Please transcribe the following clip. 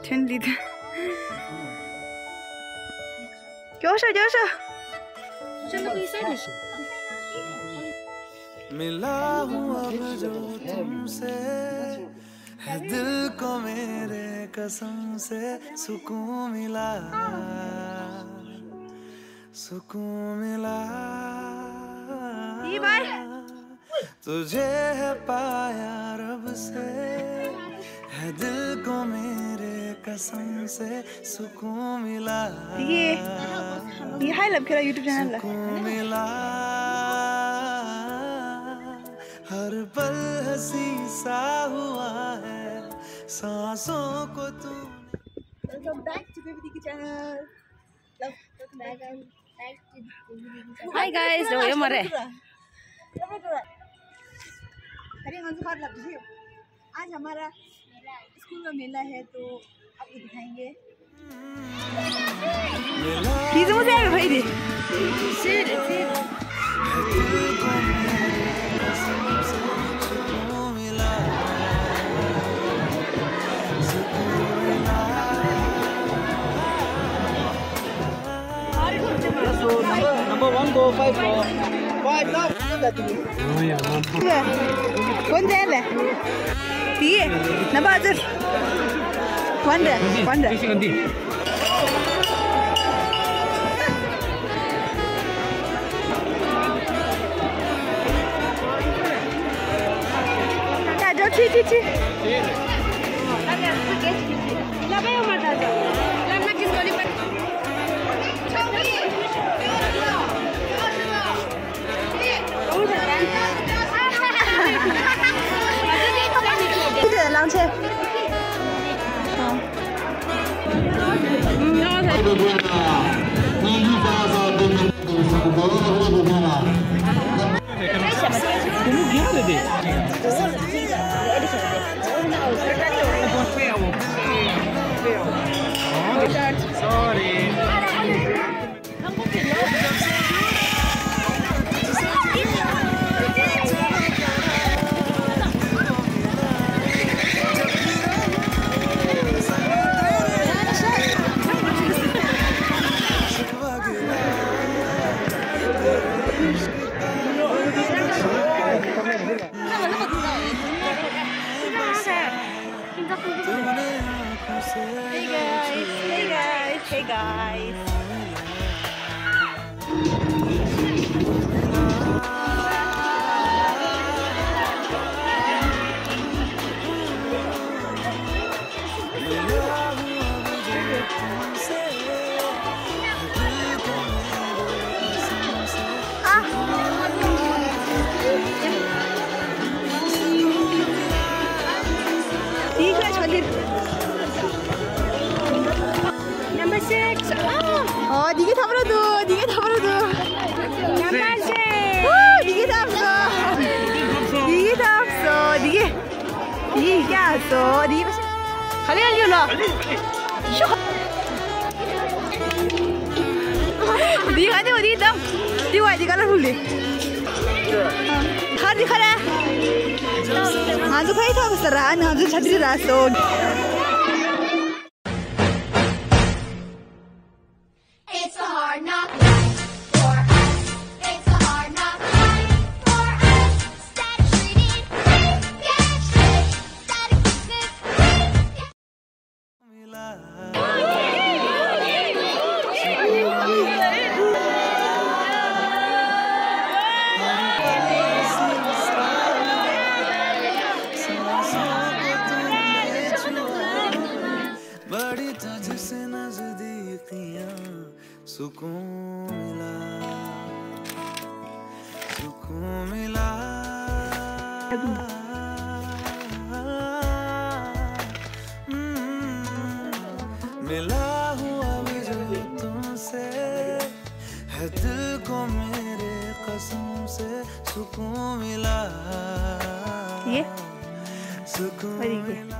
20 था। जोशो जोशो मिला हूँ अब जो तुमसे है दिल को मेरे कसम से सुकून मिला तुझे है पाया रब से है दिल को मेरे कसम से सुकून मिला ये हाई लब करा YouTube चैनल मिला हर पल हंसी सा हुआ है सांसों को तू। Welcome back to Baby Diki channel. Welcome back to Hi guys, lo ये मरे। अरे मंजू बात लगती है। आज हमारा स्कूल में मेला है तो आपको दिखाएंगे। किस मुझे है भाई दी? Number 1 go 5 4 5 now कौन जाएगा? तीये नबाज़र वंडर क्या जो ची लगा यो मत आजा लम्मा किस वाली पर लाउंज है Hey guys. Number 6. Oh, dikit apa tuh? Number 6. Dikit apa? Dikit क्या तो? Dikit बस. खाली आलियो ना. शो. dikit ada dikit dong. Dikit dikit kalau boleh. हाँ दिखा रहा है. हाँ तो भाई था बस रहा ना जो छतरी रास्तो. It's a hard knock life for us. It's a hard knock life for us. Static treated, get straight. Static business, बड़ी तुझसे नजदीकियां सुकून मिला मिला हूँ अब जो तुमसे है दिल को मेरे कसम से सुकून मिला सुकून मिला